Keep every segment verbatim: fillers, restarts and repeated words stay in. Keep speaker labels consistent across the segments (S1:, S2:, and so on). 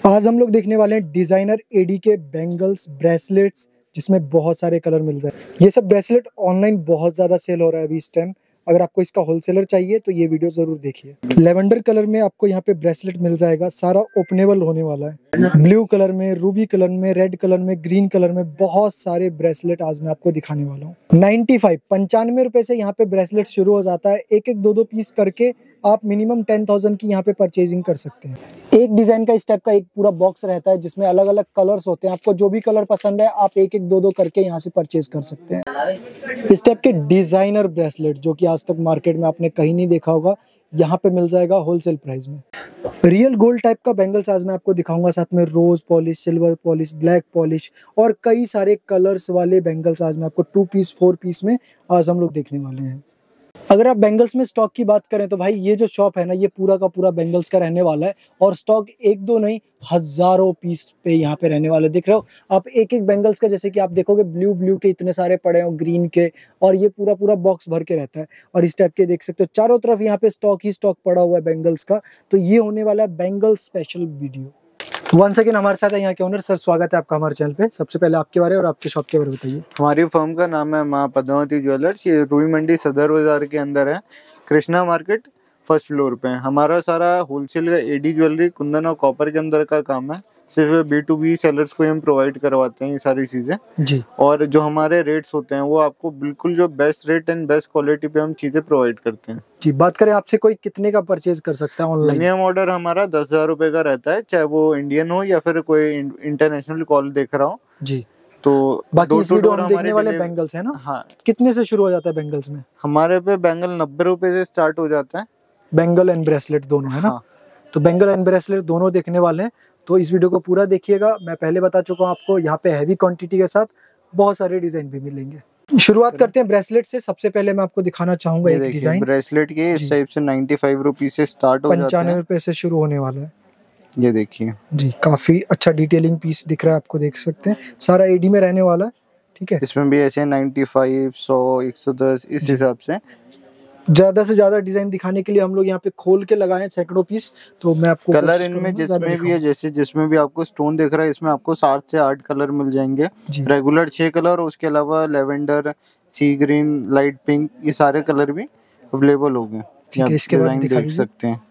S1: आज हम लोग देखने वाले हैं डिजाइनर एडी के बैंगल्स ब्रेसलेट्स, जिसमें बहुत सारे कलर मिल जाए। ये सब ब्रेसलेट ऑनलाइन बहुत ज्यादा सेल हो रहा है अभी इस टाइम। अगर आपको इसका होलसेलर चाहिए तो ये वीडियो जरूर देखिए। लेवेंडर कलर में आपको यहाँ पे ब्रेसलेट मिल जाएगा, सारा ओपनेबल होने वाला है। ब्लू कलर में, रूबी कलर में, रेड कलर में, ग्रीन कलर में बहुत सारे ब्रेसलेट आज मैं आपको दिखाने वाला हूँ। नाइन्टी फाइव पंचानवे रुपए से यहाँ पे ब्रेसलेट शुरू हो जाता है। एक एक दो दो पीस करके आप मिनिमम टेन थाउजेंड की यहाँ पे परचेजिंग कर सकते हैं। एक डिजाइन का इस टाइप का एक पूरा बॉक्स रहता है जिसमें अलग अलग कलर्स होते हैं। आपको जो भी कलर पसंद है आप एक एक दो दो करके यहाँ से परचेज कर सकते हैं। इस टाइप के डिजाइनर ब्रेसलेट जो कि आज तक मार्केट में आपने कहीं नहीं देखा होगा, यहाँ पे मिल जाएगा होलसेल प्राइस में। रियल गोल्ड टाइप का बैंगल्स आज मैं आपको दिखाऊंगा, साथ में rose polish, silver polish, black polish और कई सारे कलर्स वाले बैंगल्स आज मैं आपको टू पीस फोर पीस में आज हम लोग देखने वाले हैं। अगर आप बैंगल्स में स्टॉक की बात करें तो भाई ये जो शॉप है ना, ये पूरा का पूरा बैंगल्स का रहने वाला है और स्टॉक एक दो नहीं हजारों पीस पे यहाँ पे रहने वाले। दिख रहे हो आप एक एक बैंगल्स का, जैसे कि आप देखोगे ब्लू ब्लू के इतने सारे पड़े हो, ग्रीन के, और ये पूरा पूरा बॉक्स भर के रहता है। और इस टाइप के देख सकते हो चारों तरफ यहाँ पे स्टॉक ही स्टॉक पड़ा हुआ है बैंगल्स का। तो ये होने वाला है bangle special video. One second हमारे साथ है यहाँ के ओनर सर, स्वागत है आपका हमारे चैनल पे। सबसे पहले आपके बारे और आपके शॉप के बारे में बताइए।
S2: हमारी फर्म का नाम है माँ पद्मावती ज्वेलर्स। ये रूई मंडी सदर बाजार के अंदर है, कृष्णा मार्केट फर्स्ट फ्लोर पे। हमारा सारा होलसेल का एडी ज्वेलरी, कुंदन और कॉपर के अंदर का काम है। सिर्फ बी टू बी सेलर्स को हम प्रोवाइड करवाते हैं ये सारी चीजें जी। और जो हमारे रेट्स होते हैं वो आपको बिल्कुल जो best rate and best quality पे हम चीजें प्रोवाइड करते हैं जी।
S1: बात करें आपसे कोई कितने का परचेज कर सकता है ऑनलाइन?
S2: मिनिमम ऑर्डर हमारा दस हजार रुपए का रहता है, चाहे वो इंडियन हो या फिर कोई इंटरनेशनल कॉल देख रहा हो जी। तो
S1: बाकी इस वीडियो हम देखने वाले बैंगल्स है ना, हाँ, कितने से शुरू हो जाता है बैंगल्स में?
S2: हमारे पे बैंगल नब्बे रुपए से स्टार्ट हो जाता है।
S1: बैंगल एंड ब्रेसलेट दोनों है ना, हाँ। तो बैंगल एंड ब्रेसलेट दोनों देखने वाले हैं, तो इस वीडियो को पूरा देखिएगा। मैं पहले बता चुका हूँ आपको, यहाँ पे हैवी क्वांटिटी के साथ बहुत सारे डिजाइन भी मिलेंगे। शुरुआत करते हैं ब्रेसलेट से। सबसे पहले मैं आपको दिखाना चाहूंगा एक डिजाइन
S2: ब्रेसलेट के इस टाइप से नाइन्टी फाइव रुपीज से स्टार्ट हो जाता है,
S1: पंचानवे रुपए से शुरू होने वाला है।
S2: ये देखिए
S1: जी, काफी अच्छा डिटेलिंग पीस दिख रहा है आपको, देख सकते हैं सारा एडी में रहने वाला है। ठीक है,
S2: इसमें भी ऐसे नाइन्टी फाइव, सौ, एक सौ दस इस हिसाब से
S1: ज्यादा से ज्यादा डिजाइन दिखाने के लिए हम लोग यहाँ पे खोल के लगाए हैं सैकड़ों पीस। तो मैं आपको
S2: कलर इनमें जिसमें भी है, जैसे जिसमें भी आपको स्टोन दिख रहा है इसमें आपको सात से आठ कलर मिल जाएंगे। रेगुलर छह कलर और उसके अलावा lavender, sea green, light pink, ये सारे कलर भी अवेलेबल होंगे।
S1: इसके बाद
S2: देख सकते हैं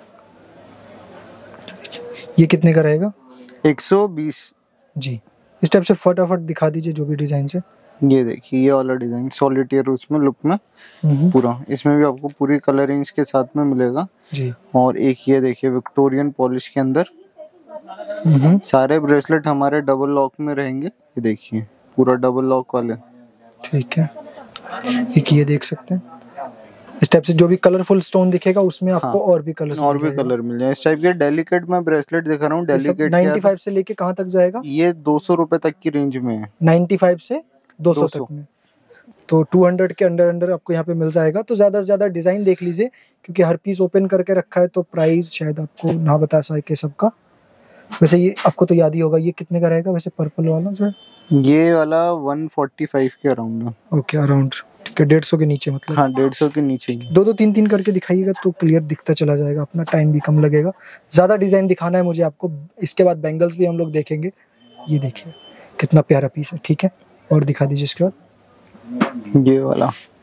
S1: ये कितने का रहेगा?
S2: एक सौ बीस जी।
S1: इस टाइप से फटाफट दिखा दीजिए जो भी डिजाइन से।
S2: ये देखिए ये वाला डिजाइन सॉलिटेयर उसमें लुक में पूरा, इसमें भी आपको पूरी कलर रेंज के साथ में मिलेगा जी। और एक ये देखिए विक्टोरियन पॉलिश के अंदर सारे ब्रेसलेट हमारे डबल लॉक में रहेंगे। ये देखिए पूरा डबल लॉक वाले। ठीक है,
S1: एक ये देख सकते हैं इस टाइप से जो भी कलरफुल स्टोन दिखेगा उसमें आपको हाँ, और भी कलर
S2: और भी कलर मिल जाए। इस टाइप के डेलिकेट में ब्रेसलेट दिखा रहा हूँ। डेलिकेट
S1: नाइन्टी फाइव से लेके कहाँ तक जाएगा?
S2: ये दो सौ रुपए तक की रेंज में है।
S1: नाइन्टी फाइव से दो सौ तक में, तो दो सौ के अंडर अंडर आपको यहाँ पे मिल जाएगा। तो ज्यादा से ज्यादा डिजाइन देख लीजिए, क्योंकि हर पीस ओपन करके रखा है तो प्राइस शायद आपको ना बता सके सबका। वैसे ये आपको तो याद ही होगा, ये कितने का रहेगा वैसे पर्पल वाला जो है?
S2: ये वाला एक सौ पैंतालीस के अराउंड है।
S1: ओके, अराउंड ठीक है, डेढ़ सौ के नीचे मतलब।
S2: हाँ, डेढ़ सौ के नीचे।
S1: दो दो तीन तीन करके दिखाइएगा तो क्लियर दिखता चला जाएगा, अपना टाइम भी कम लगेगा। ज्यादा डिजाइन दिखाना है मुझे आपको। इसके बाद बैंगल्स भी हम लोग देखेंगे। ये देखिए कितना प्यारा पीस है। ठीक है, और दिखा दीजिए इसके बाद
S2: ये वाला।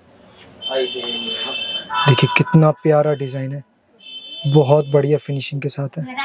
S1: देखिए कितना प्यारा डिजाइन है, बहुत बढ़िया फिनिशिंग के साथ है,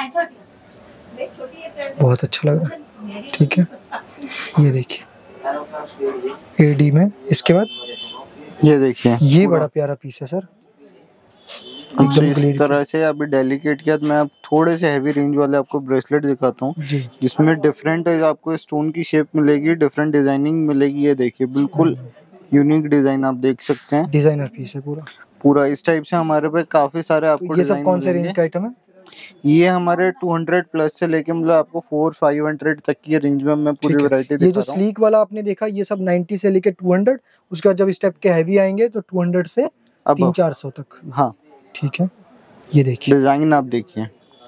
S1: बहुत अच्छा लग रहा है। ठीक है, ये देखिए एडी में। इसके बाद
S2: ये देखिए
S1: ये बड़ा प्यारा पीस है सर,
S2: एकदम इस तरह से। अभी डेलिकेट के बाद मैं थोड़े से हैवी रेंज वाले आपको ब्रेसलेट दिखाता हूँ, जिसमें डिफरेंट आपको स्टोन की शेप मिलेगी, डिफरेंट डिजाइनिंग मिलेगी। ये देखिए बिल्कुल यूनिक डिजाइन आप देख सकते हैं।
S1: डिजाइनर पीस है पूरा पूरा
S2: इस टाइप से हमारे पे काफी सारे आपको
S1: तो ये सब कौन से रेंज का आइटम है?
S2: ये हमारे दो सौ प्लस से लेके मतलब आपको फोर फाइव हंड्रेड तक की रेंज में मैं पूरी वैरायटी दिखा रहा हूं।
S1: ये जो स्लीक वाला आपने देखा ये सब नब्बे से लेके दो सौ, उसके बाद जब इस टाइप के हैवी आएंगे तो दो सौ से तीन चार सौ तक।
S2: हाँ
S1: ठीक है, ये देखिए
S2: डिजाइन आप देखिए।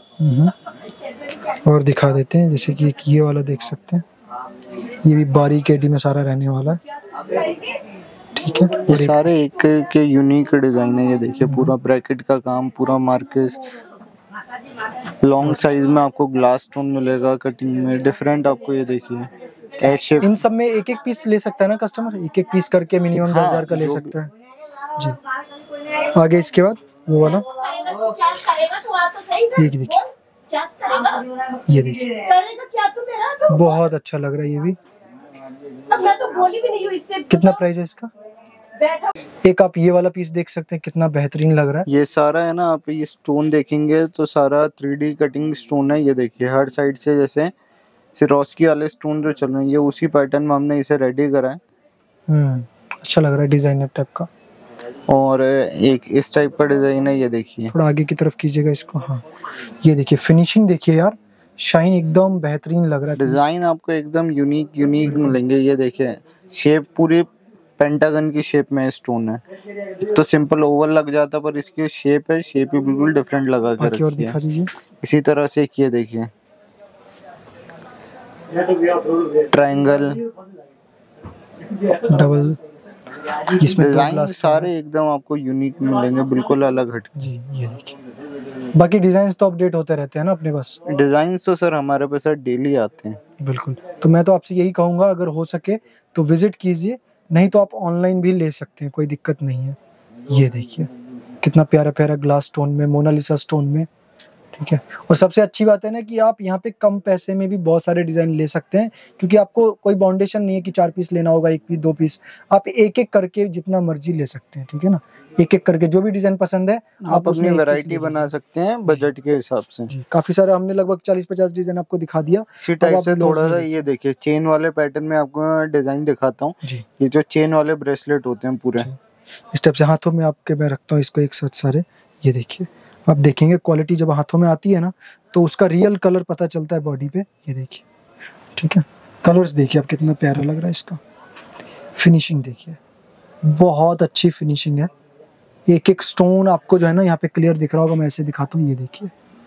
S1: और दिखा देते हैं, जैसे कि ये वाला देख सकते हैं, ये भी बारीक एडी में सारा रहने वाला है। ठीक है,
S2: ये सारे एक के यूनिक डिजाइन है। ये देखिए पूरा ब्रैकेट का काम, पूरा मार्केस। लॉन्ग साइज में आपको ग्लास स्टोन मिलेगा कटिंग में डिफरेंट। आपको ये देखिए एच शेप।
S1: इन सब में एक एक पीस ले सकता है ना कस्टमर, एक एक पीस करके मिनिमम दस
S2: हाँ,
S1: हजार का ले
S2: जो
S1: सकता है जी। आगे इसके बाद वो वाला ये देखिए, ये देखिए बहुत अच्छा लग रहा है ये भी।
S3: मैं तो बोली भी नहीं हूँ इससे।
S1: कितना प्राइस है इसका? एक आप ये वाला पीस देख सकते हैं कितना बेहतरीन लग रहा है।
S2: ये सारा है ना, आप ये स्टोन देखेंगे तो सारा थ्री डी कटिंग स्टोन है। ये देखिए हर साइड से जैसे सिरोस्की वाले स्टोन जो चल रहे हैं, ये उसी पैटर्न में हमने इसे रेडी करा है।
S1: हम्म अच्छा लग रहा है डिजाइनर टाइप का।
S2: और एक इस टाइप का डिजाइन है, ये देखिए
S1: थोड़ा आगे की तरफ कीजिएगा इसको। हाँ ये देखिए फिनिशिंग देखिए यार, शाइन एकदम बेहतरीन लग रहा है।
S2: डिजाइन आपको एकदम यूनिक यूनिक मिलेंगे। ये देखिए शेप पूरी पेंटागन की शेप में स्टोन है। तो सिंपल ओवल लग जाता, पर इसकी शेप है, शेप ही बिल्कुल डिफरेंट लगा कर
S1: बाकी और
S2: रखी
S1: दिखा
S2: है।
S1: दीजिए।
S2: इसी तरह से एक ये देखिए ट्रायंगल
S1: डबल, इसमें दो
S2: डिजाइन
S1: ग्लास
S2: सारे एकदम आपको यूनिक मिलेंगे, बिल्कुल अलग हट।
S1: जी। ये देखिए बाकी डिजाइन तो अपडेट होते रहते हैं ना अपने पास।
S2: डिजाइन तो सर हमारे पास सर डेली आते हैं।
S1: बिल्कुल, तो मैं तो आपसे यही कहूंगा अगर हो सके तो विजिट कीजिए, नहीं तो आप ऑनलाइन भी ले सकते हैं, कोई दिक्कत नहीं है। ये देखिए कितना प्यारा प्यारा ग्लास स्टोन में, मोनालिसा स्टोन में, ठीक है। और सबसे अच्छी बात है ना कि आप यहाँ पे कम पैसे में भी बहुत सारे डिजाइन ले सकते हैं, क्योंकि आपको कोई बाउंडेशन नहीं है कि चार पीस लेना होगा, एक पीस दो पीस, आप एक एक करके जितना मर्जी ले सकते हैं, ठीक है ना। एक एक करके जो भी डिजाइन पसंद है
S2: आप अपनी वैरायटी बना सकते हैं बजट के हिसाब से।
S1: काफी सारा हमने लगभग चालीस पचास डिजाइन आपको दिखा दिया।
S2: इसी टाइप से थोड़ा सा ये देखिए चेन वाले पैटर्न में आपको डिजाइन दिखाता हूँ। ये जो चेन वाले ब्रेसलेट होते हैं पूरे
S1: इस टाइप से हाथों में आपके मैं रखता हूँ इसको एक साथ सारे। ये देखिए आप देखेंगे क्वालिटी जब हाथों में आती है ना तो उसका रियल कलर पता चलता है बॉडी पे। ये देखिए, ठीक है, कलर्स देखिए आप कितना प्यारा लग रहा है इसका। फिनिशिंग देखिए बहुत अच्छी फिनिशिंग है। एक एक स्टोन आपको जो है ना यहाँ पे क्लियर दिख रहा होगा, मैं ऐसे दिखाता हूँ। ये देखिए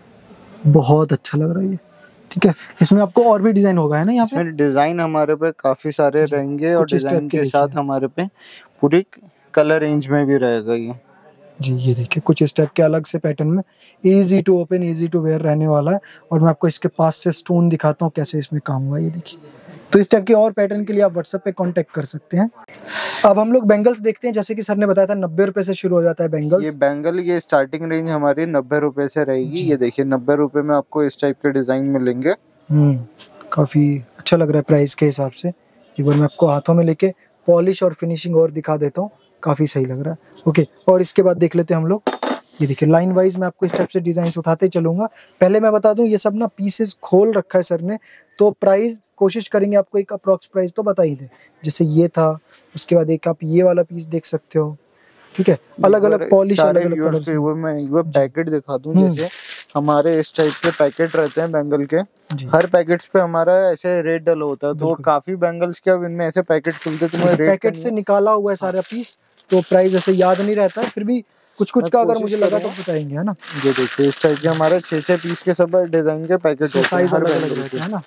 S1: बहुत अच्छा लग रहा है ये, ठीक है। इसमें आपको और भी डिजाइन होगा है ना यहाँ पे?
S2: डिजाइन हमारे पे काफी सारे रहेंगे और डिजाइन के साथ हमारे पे पूरी कलर रेंज में भी रहेगा ये
S1: जी। ये देखिए कुछ इस टाइप के अलग से पैटर्न में, easy to open easy to wear रहने वाला है। और मैं आपको इसके पास से स्टोन दिखाता हूँ कैसे इसमें काम हुआ। ये देखिए, तो इस टाइप के और पैटर्न के लिए आप व्हाट्सएप पे कांटेक्ट कर सकते हैं। अब हम लोग बैंगल्स देखते हैं। जैसे कि सर ने बताया था नब्बे रुपए से शुरू हो जाता है बैंगल्स।
S2: ये बैंगल ये स्टार्टिंग रेंज हमारी नब्बे रुपए से रहेगी। ये देखिए नब्बे रुपए में आपको इस टाइप के डिजाइन मिलेंगे।
S1: हम्म काफी अच्छा लग रहा है प्राइस के हिसाब से। एक बार मैं आपको हाथों में लेके पॉलिश और फिनिशिंग और दिखा देता हूँ, काफी सही लग रहा है। ओके, और इसके बाद देख लेते हैं हम लोग। ये देखिए लाइन वाइज मैं आपको इस टाइप से डिजाइन उठाते चलूंगा। पहले मैं बता दूं ये सब ना पीसेस खोल रखा है सर ने, तो प्राइस कोशिश करेंगे आपको एक अप्रोक्स प्राइस तो बता ही दे। जैसे ये था, उसके बाद एक आप ये वाला पीस देख सकते हो, ठीक है। अलग अलग पॉलिश अलग अलग कलर्स में।
S2: वो मैं वो पैकेट दिखा दूं, जैसे हमारे इस टाइप के पैकेट रहते हैं बैंगल के, हर पैकेट्स पे हमारा ऐसे रेट डल होता है। तो काफी बैंगल्स के अब इनमें ऐसे पैकेट खुलते, तो मैं
S1: पैकेट से निकाला हुआ है सारा पीस, तो प्राइस ऐसे याद नहीं रहता है, फिर भी कुछ कुछ का अगर मुझे लगा तो बताएंगे, है ना।
S2: ये देखिए इस टाइप के हमारे छह छह पीस के सब डिजाइन के पैकेट होते हैं, हर बैंगल के, है ना।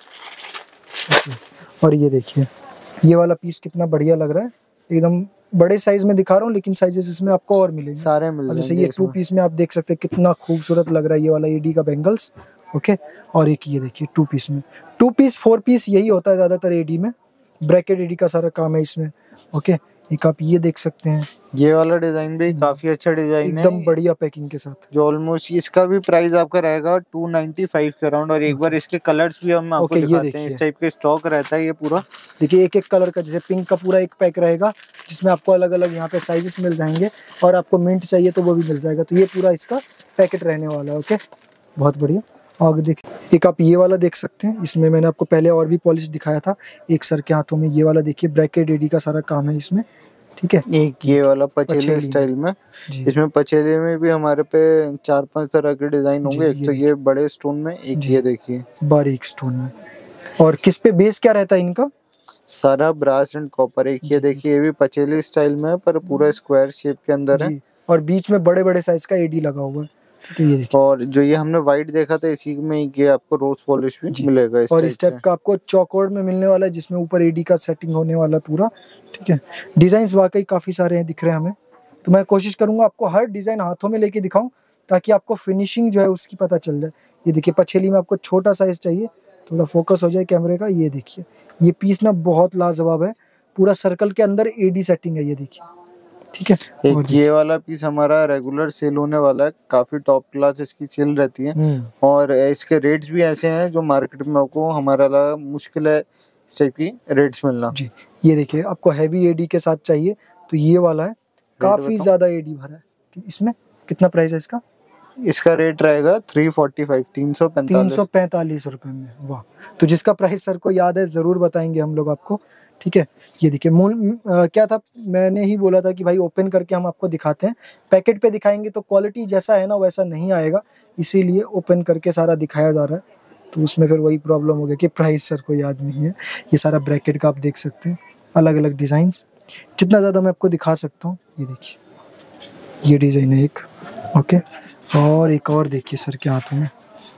S1: और ये देखिए ये वाला पीस कितना बढ़िया लग रहा है, एकदम बड़े साइज में दिखा रहा हूँ, लेकिन साइजेस इसमें आपको और मिलेंगे,
S2: सारे मिल जाएंगे।
S1: जैसे ये टू पीस में आप देख सकते हैं कितना खूबसूरत लग रहा है ये वाला एडी का बैंगल्स। ओके, और एक ये देखिए टू पीस में, टू पीस फोर पीस यही होता है ज्यादातर एडी में, ब्रैकेट एडी का सारा काम है इसमें। ओके, एक आप ये देख सकते हैं,
S2: ये वाला डिजाइन भी काफी अच्छा डिजाइन है,
S1: एकदम बढ़िया पैकिंग के साथ,
S2: जो ऑलमोस्ट इसका भी प्राइस आपका रहेगा टू नाइन्टी फाइव के अराउंड। और एक बार इसके कलर्स भी हम आपको
S1: okay,
S2: दिखाते हैं। इस टाइप के स्टॉक रहता है ये पूरा।
S1: देखिए एक एक कलर का, जैसे पिंक का पूरा एक पैक रहेगा जिसमें आपको अलग अलग यहाँ पे साइजेस मिल जाएंगे, और आपको मिंट चाहिए तो वो भी मिल जाएगा। तो ये पूरा इसका पैकेट रहने वाला है। ओके, बहुत बढ़िया। आगे देखिए एक आप ये वाला देख सकते हैं, इसमें मैंने आपको पहले और भी पॉलिश दिखाया था। एक सर के हाथों में ये वाला देखिए, ब्रैकेट एडी का सारा काम है इसमें, ठीक है।
S2: एक ये वाला पचेली स्टाइल में, इसमें पचेली में भी हमारे पे चार पांच तरह के डिजाइन होंगे। एक तो ये बड़े स्टोन में, एक ये देखिए
S1: बारीक स्टोन में। और किस पे बेस क्या रहता है इनका?
S2: सारा ब्रास एंड कॉपर। एक ये देखिए ये भी पचेली स्टाइल में है, पर पूरा स्क्वायर शेप के अंदर है,
S1: और बीच में बड़े बड़े साइज का एडी लगा हुआ है। तो ये देखिए,
S2: और जो ये हमने व्हाइट देखा था इसी में ये आपको रोज पॉलिश भी मिलेगा इस
S1: और इस टाइप का आपको चौकोर में मिलने वाला है, जिसमें ऊपर एडी का सेटिंग होने वाला पूरा, ठीक है। डिजाइन वाकई काफी सारे हैं दिख रहे हैं हमें, तो मैं कोशिश करूंगा आपको हर डिजाइन हाथों में लेके दिखाऊं, ताकि आपको फिनिशिंग जो है उसकी पता चल जाए। ये देखिए पछेली में आपको छोटा साइज चाहिए, थोड़ा फोकस हो जाए कैमरे का। ये देखिए ये पीस ना बहुत लाजवाब है, पूरा सर्कल के अंदर एडी सेटिंग है, ये देखिए ठीक है।
S2: एक ये वाला पीस हमारा रेगुलर सेल होने वाला है, काफी टॉप क्लास इसकी सेल रहती है और इसके रेट्स भी ऐसे हैं जो मार्केट में आपको हमारा लगा मुश्किल है इस टाइप की रेट्स मिलना जी।
S1: ये देखिए आपको हैवी एडी के साथ चाहिए तो ये वाला है, काफी ज्यादा एडी भरा है। इसमें कितना प्राइस है इसका?
S2: इसका रेट रहेगा थ्री फोर्टी फाइव, तीन सौ पैंतालीस
S1: तीन सौ पैंतालीस रुपए में। वाह, तो जिसका प्राइस सर को याद है जरूर बताएंगे हम लोग आपको, ठीक है। ये देखिए मूल क्या था, मैंने ही बोला था कि भाई ओपन करके हम आपको दिखाते हैं, पैकेट पे दिखाएंगे तो क्वालिटी जैसा है ना वैसा नहीं आएगा, इसीलिए ओपन करके सारा दिखाया जा रहा है। तो उसमें फिर वही प्रॉब्लम हो गया कि प्राइस सर को याद नहीं है। ये सारा ब्रैकेट का आप देख सकते हैं, अलग अलग डिजाइन, जितना ज्यादा मैं आपको दिखा सकता हूँ। ये देखिए ये डिजाइन है एक, ओके। और एक और देखिए सर के हाथों में,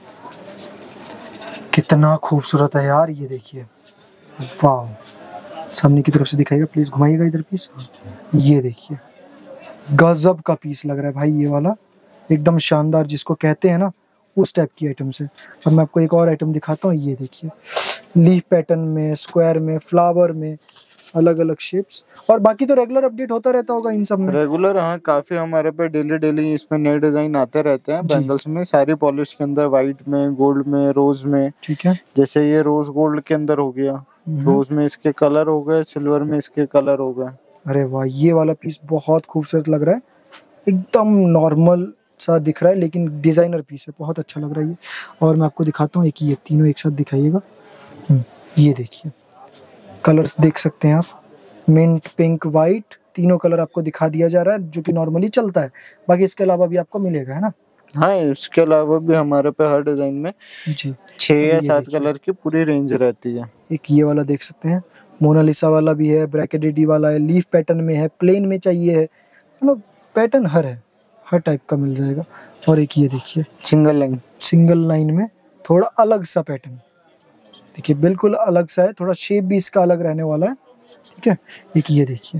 S1: कितना खूबसूरत है यार, ये देखिए वाह। सामने की तरफ से दिखाइएगा प्लीज, घुमाइएगा इधर पीस। ये देखिए गजब का पीस लग रहा है भाई, ये वाला एकदम शानदार, जिसको कहते हैं ना उस टाइप की आइटम से। और मैं आपको एक और आइटम दिखाता हूँ, ये देखिए लीफ पैटर्न में, स्क्वायर में, फ्लावर में, अलग अलग शेप्स। और बाकी तो रेगुलर अपडेट होता रहता होगा इन सब में।
S2: रेगुलर हाँ, काफी हमारे पे डेली डेली इसमें नए डिजाइन आते रहते हैं बैंगल्स में, सारी पॉलिश के अंदर, व्हाइट में, गोल्ड में, रोज में, ठीक है। जैसे ये रोज गोल्ड के अंदर हो गया, रोज में इसके कलर हो गए, सिल्वर में इसके कलर हो गए।
S1: अरे वाह, ये वाला पीस बहुत खूबसूरत लग रहा है, एकदम नॉर्मल सा दिख रहा है लेकिन डिजाइनर पीस है, बहुत अच्छा लग रहा है ये। और मैं आपको दिखाता हूँ एक, ये तीनों एक साथ दिखाइएगा। ये देखिए कलर्स देख सकते हैं आप, मिंट, पिंक, वाइट, तीनों कलर आपको दिखा दिया जा रहा है जो कि नॉर्मली चलता है। बाकी इसके अलावा भी आपको मिलेगा, है ना?
S2: हाँ, इसके अलावा भी हमारे पे हर डिजाइन में जी छह या सात कलर की पूरी रेंज रहती है।
S1: एक ये वाला देख सकते हैं, मोनालिसा वाला भी है, ब्रैकेटेड वाला है, लीफ पैटर्न में है, प्लेन में चाहिए है, मतलब पैटर्न हर है, हर टाइप का मिल जाएगा। और एक ये देखिए
S2: सिंगल लाइन,
S1: सिंगल लाइन में थोड़ा अलग सा पैटर्न, देखिए बिल्कुल अलग सा है, थोड़ा शेप भी इसका अलग रहने वाला है, ठीक है। एक ये देखिए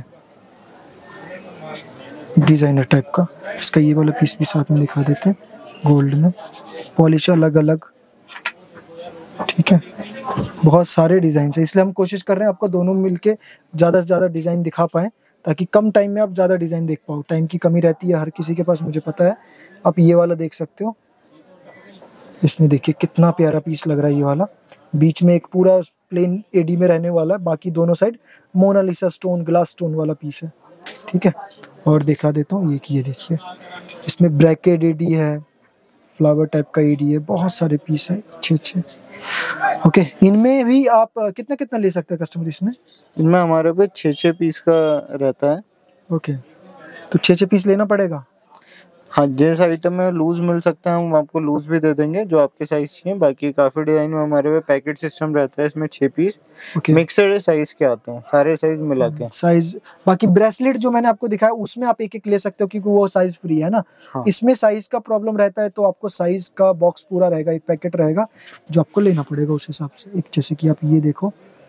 S1: डिजाइनर टाइप का, इसका ये वाला पीस भी साथ में दिखा देते हैं, गोल्ड में, पॉलिश अलग अलग, ठीक है। बहुत सारे डिजाइन है, इसलिए हम कोशिश कर रहे हैं आपको दोनों मिलके ज्यादा से ज्यादा डिजाइन दिखा पाएं, ताकि कम टाइम में आप ज्यादा डिजाइन देख पाओ। टाइम की कमी रहती है हर किसी के पास, मुझे पता है। आप ये वाला देख सकते हो, इसमें देखिए कितना प्यारा पीस लग रहा है ये वाला, बीच में एक पूरा प्लेन एडी में रहने वाला है, बाकी दोनों side Mona Lisa stone, glass stone वाला पीस है, ठीक है। और दिखा देता हूँ, ये ये देखिए इसमें ब्रैकेट एडी है, फ्लावर टाइप का एडी है, बहुत सारे पीस है अच्छे अच्छे, ओके। इनमें भी आप कितना कितना ले सकते हैं कस्टमर? इसमें
S2: इनमें हमारे पे छः छः पीस का रहता है,
S1: ओके। तो छः छः पीस लेना पड़ेगा?
S2: हाँ, जिस आइटम में लूज मिल सकता है हम आपको लूज भी दे देंगे जो आपके साइज चाहिए। बाकी काफी डिजाइन में हमारे पे पैकेट सिस्टम रहता है, इसमें छह पीस मिक्सड साइज के आते हैं, सारे साइज मिला के
S1: साइज। बाकी ब्रेसलेट जो मैंने आपको दिखाया उसमें आप एक एक ले सकते हो क्योंकि वो साइज फ्री है ना। हाँ। इसमें साइज का प्रॉब्लम रहता है तो आपको साइज का बॉक्स पूरा रहेगा, एक पैकेट रहेगा जो आपको लेना पड़ेगा उस हिसाब से। एक जैसे कि आप ये देखो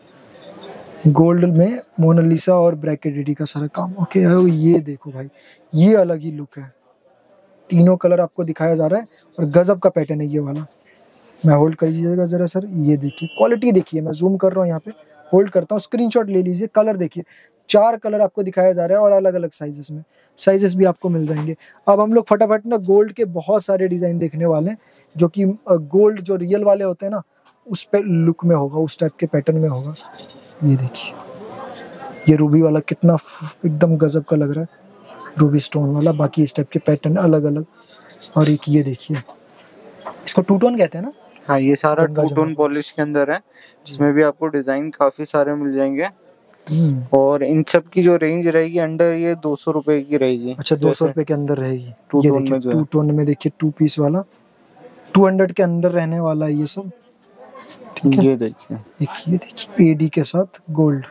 S1: गोल्ड में मोनालिसा और ब्रैकेट एडी का सारा काम, ओके। ये देखो भाई, ये अलग ही लुक है, तीनों कलर आपको दिखाया जा रहा है और गजब का पैटर्न है ये वाला। मैं होल्ड कर लीजिएगा जरा सर, ये देखिए क्वालिटी देखिए, मैं जूम कर रहा हूँ यहाँ पे, होल्ड करता हूँ, स्क्रीनशॉट ले लीजिए। कलर देखिए, चार कलर आपको दिखाया जा रहा है और अलग अलग साइजेस में, साइजेस भी आपको मिल जाएंगे। अब हम लोग फटाफट ना गोल्ड के बहुत सारे डिजाइन देखने वाले हैं जो कि गोल्ड जो रियल वाले होते हैं ना उस पे लुक में होगा, उस टाइप के पैटर्न में होगा। ये देखिए ये रूबी वाला कितना एकदम गजब का लग रहा है, रूबी स्टोन वाला, बाकी इस टाइप के पैटर्न अलग अलग। और एक ये देखिए, इसको टू टोन कहते हैं ना?
S2: हाँ, ये सारा टू टोन पॉलिश के अंदर है, जिसमें भी आपको डिजाइन काफी सारे मिल जाएंगे। और इन सब की जो रेंज रहेगी अंडर ये दो सौ रुपए की रहेगी।
S1: अच्छा, दो सौ रुपए के अंदर रहेगी
S2: टू टोन में।
S1: टू टोन में देखिए टू पीस वाला टू हंड्रेड के अंदर रहने वाला है ये सब, ठीक है।
S2: ये देखिए
S1: एक ये देखिए एडी के साथ गोल्ड।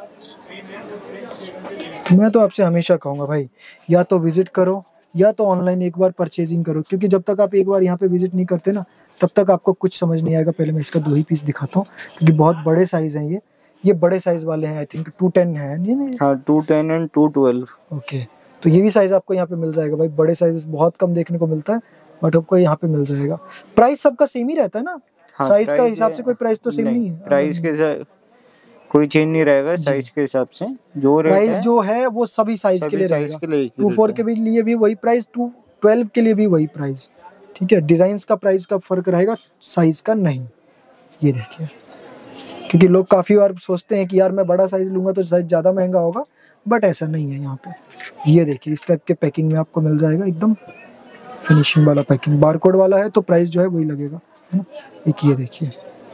S1: तो मैं तो आपसे हमेशा कहूँगा भाई, या तो विजिट करो या तो ऑनलाइन एक बार परचेजिंग करो, क्योंकि जब तक आप एक बार यहाँ पे विजिट नहीं करते ना तब तक आपको कुछ समझ नहीं आएगा। पहले मैं इसका दो ही पीस दिखाता हूँ क्योंकि बहुत बड़े साइज हैं ये ये बड़े साइज वाले हैं, आई थिंक टू टेन है नहीं?
S2: हाँ, two ten and two twelve.
S1: Okay, तो ये भी साइज आपको यहाँ पे मिल जाएगा भाई। बड़े साइज बहुत कम देखने को मिलता है, बट आपको यहाँ पे मिल जाएगा। प्राइस सबका सेम ही रहता है ना?
S2: हाँ,
S1: साइज का
S2: प्राइस
S1: हिसाब
S2: है-
S1: से कोई प्राइस तो सेम नहीं,
S2: नहीं,
S1: है?
S2: प्राइस के साथ कोई चेंज नहीं रहेगा, साइज के हिसाब से जो रेट
S1: प्राइस
S2: है
S1: जो है वो सभी साइज के लिए
S2: साइज
S1: रहेगा।
S2: के लिए एक ही
S1: टू फोर
S2: रहता
S1: के
S2: है।
S1: भी लिए भी वही प्राइस, टू ट्वेल्व के लिए भी वही प्राइस, ठीक है। डिजाइन का प्राइस का फर्क रहेगा, साइज का नहीं। ये देखिए, क्योंकि लोग काफी बार सोचते हैं कि यार मैं बड़ा साइज लूंगा तो साइज ज्यादा महंगा होगा, बट ऐसा नहीं है यहाँ पे। ये देखिए इस टाइप के पैकिंग में आपको मिल जाएगा, एकदम फिनिशिंग वाला पैकिंग। बारकोड वाला है तो प्राइस जो है वही लगेगा, है ना। एक ये देखिए,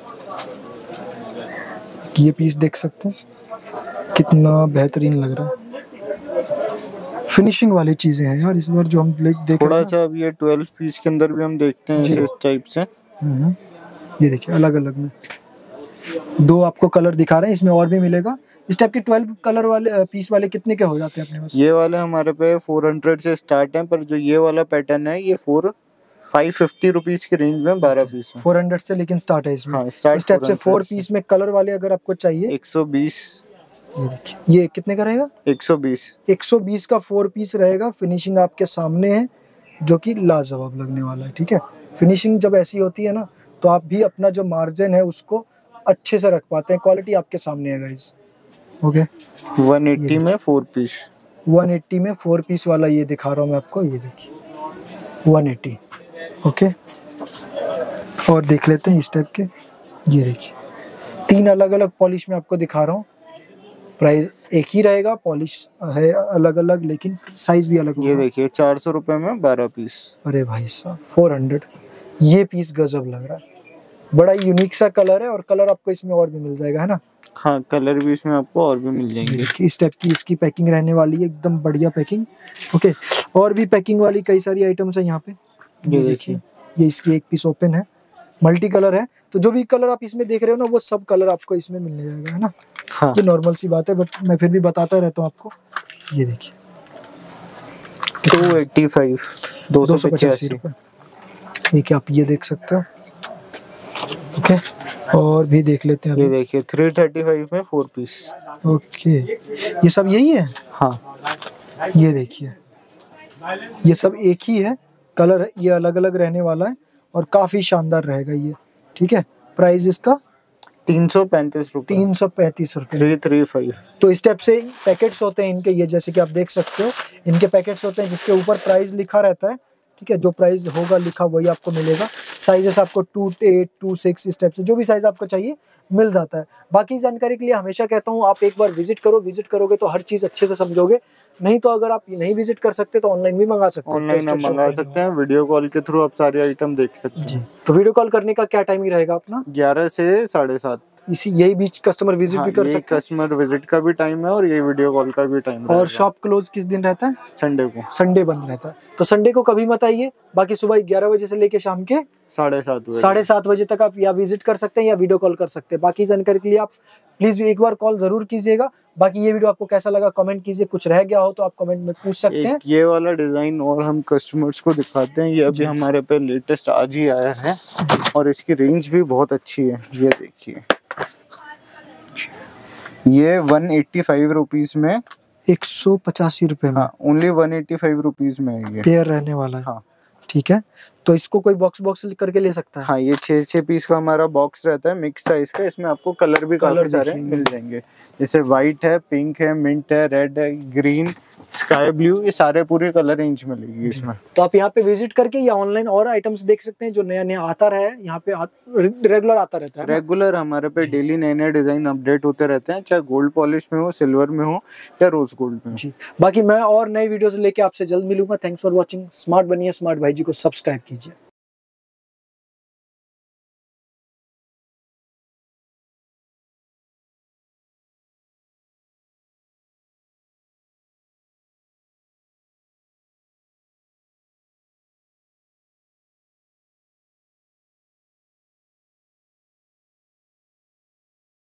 S1: ये पीस देख सकते हैं कितना बेहतरीन लग रहा है। फिनिशिंग वाली चीजें हैं यार इस बार जो हम देख देख
S2: थोड़ा
S1: रहे हैं
S2: सा अब ये ट्वेल्व पीस के अंदर भी हम देखते हैं
S1: जी।
S2: इस टाइप से।
S1: ना। ये देखिए अलग अलग में दो आपको कलर दिखा रहे हैं, इसमें और भी मिलेगा। इस टाइप के ट्वेल्व कलर वाले पीस वाले कितने के हो जाते हैं अपने पास?
S2: ये वाले हमारे पे फोर हंड्रेड से स्टार्ट है, पर जो ये वाला पैटर्न है ये फोर फाइव फिफ्टी रुपीज की रेंज में बारह पीस है।
S1: फोर हंड्रेड से लेकिन स्टार्ट है इसमें।
S2: हाँ, start
S1: इस टाइप से
S2: फोर हंड्रेड
S1: फोर
S2: से।
S1: पीस में कलर वाले अगर आपको चाहिए,
S2: एक सौ बीस
S1: ये देखिए ये कितने का रहेगा?
S2: एक सौ बीस
S1: एक सौ बीस का फोर पीस रहेगा। फिनिशिंग आपके सामने है जो कि लाजवाब लगने वाला है, ठीक है। फिनिशिंग जब ऐसी होती है ना तो आप भी अपना जो मार्जिन है उसको अच्छे से रख पाते हैं। क्वालिटी आपके सामने है गाइस। ओके,
S2: वन एट्टी में फोर पीस
S1: वन एट्टी में फोर पीस वाला ये दिखा रहा हूँ मैं आपको, ये देखिए वन एट्टी। ओके, और देख लेते हैं इस टाइप के। ये देखिए तीन अलग अलग पॉलिश में आपको दिखा रहा हूँ। प्राइस एक ही रहेगा, पॉलिश है अलग अलग, लेकिन साइज भी अलग
S2: ये
S1: होगा।
S2: देखिए चार सौ रुपए में बारह पीस।
S1: अरे भाई साहब फोर हंड्रेड, ये पीस गजब लग रहा है। बड़ा यूनिक सा कलर है और कलर आपको इसमें और भी मिल जाएगा, है ना।
S2: हाँ, कलर भी इसमें आपको और भी मिल
S1: ये
S2: जाएंगे।
S1: देखिए इस टाइप की इसकी पैकिंग रहने वाली है, एकदम बढ़िया पैकिंग। ओके, और भी पैकिंग वाली कई सारी आइटम्स है यहाँ पे।
S2: ये देखिए
S1: ये इसकी एक पीस ओपन है, मल्टी कलर है, तो जो भी कलर आप इसमें देख रहे हो ना वो सब कलर आपको इसमें मिलने जाएगा, है ना।
S2: हाँ,
S1: ये नॉर्मल सी बात है, बट मैं फिर भी बताता रहता हूँ आपको। ये देखिए
S2: टू एट्टी फाइव दो
S1: दो
S2: सौ
S1: सौ पचासी
S2: पचासी
S1: रुपये। एक आप ये देख सकते हो। ओके, और भी देख लेते हैं
S2: ये
S1: अभी।
S2: देखिए थ्री थर्टी फाइव में फोर पीस।
S1: ओके, ये सब यही है।
S2: हाँ,
S1: ये देखिए ये सब एक ही है, कलर है ये अलग अलग रहने वाला है और काफी शानदार रहेगा ये, ठीक है। प्राइस इसका
S2: तीन सौ पैंतीस रुपए
S1: तीन सौ पैंतीस रुपये।
S2: Three three five.
S1: तो इस टाइप से पैकेट्स होते हैं इनके, ये जैसे कि आप देख सकते हो इनके पैकेट्स होते हैं जिसके ऊपर प्राइस लिखा रहता है, ठीक है। जो प्राइस होगा लिखा वही आपको मिलेगा। साइजेस आपको टू एट टू सिक्स इस टाइप से जो भी साइज आपको चाहिए मिल जाता है। बाकी जानकारी के लिए हमेशा कहता हूँ आप एक बार विजिट करो, विजिट करोगे तो हर चीज अच्छे से समझोगे। नहीं तो अगर आप नहीं विजिट कर सकते तो ऑनलाइन भी मंगा सकते हो।
S2: ऑनलाइन हम मंगा सकते हैं, वीडियो कॉल के थ्रू आप सारे आइटम देख सकते
S1: जी,
S2: हैं।
S1: तो वीडियो कॉल करने का क्या टाइमिंग रहेगा अपना?
S2: ग्यारह से साढ़े सात।
S1: इसी यही बीच कस्टमर विजिट
S2: हाँ,
S1: भी कर
S2: ये
S1: सकते हैं।
S2: कस्टमर विजिट का भी टाइम है और ये वीडियो कॉल का भी टाइम
S1: और शॉप क्लोज किस दिन रहता है?
S2: संडे को
S1: संडे बंद रहता है। तो संडे को कभी मत आइए, बाकी सुबह ग्यारह बजे से लेके शाम के
S2: साढ़े सात बजे
S1: साढ़े सात बजे तक आप या विजिट कर सकते हैं या वीडियो कॉल कर सकते हैं। बाकी जानकारी के लिए आप प्लीज एक बार कॉल जरूर कीजिएगा। बाकी ये वीडियो आपको कैसा लगा कमेंट कीजिए, कुछ रह गया हो तो आप कमेंट में पूछ सकते हैं।
S2: एक ये वाला डिजाइन और हम कस्टमर्स को दिखाते हैं, ये अभी हमारे पे लेटेस्ट आज ही आया है और इसकी रेंज भी बहुत अच्छी है। ये देखिए ये वन एट्टी फाइव रुपीज में
S1: एक सौ पचासी रुपए में
S2: हाँ only one eighty five rupees में है ये।
S1: पेयर रहने वाला है,
S2: हाँ
S1: ठीक है। तो इसको कोई बॉक्स बॉक्स करके ले सकता है।
S2: हाँ, ये छह छह पीस का हमारा बॉक्स रहता है मिक्स साइज का। इसमें आपको कलर भी
S1: कलर
S2: काफी सारे
S1: दिखेंगे।
S2: मिल जाएंगे, जैसे व्हाइट है, पिंक है, मिंट है, रेड है, ग्रीन, स्काई ब्लू, ये सारे पूरे कलर रेंज मिलेगी इसमें।
S1: तो आप यहाँ पे विजिट करके या ऑनलाइन और आइटम्स देख सकते हैं जो नया नया आता रहा है। यहाँ पे रेगुलर आता रहता है ना?
S2: रेगुलर हमारे पे डेली नए नए डिजाइन अपडेट होते रहते हैं, चाहे गोल्ड पॉलिश में हो, सिल्वर में हो या रोज गोल्ड में हो।
S1: जी, बाकी मैं और नई वीडियोस लेके आपसे जल्द मिलूंगा। Thanks for watching. स्मार्ट बनिए, स्मार्ट भाई जी को सब्सक्राइब कीजिए।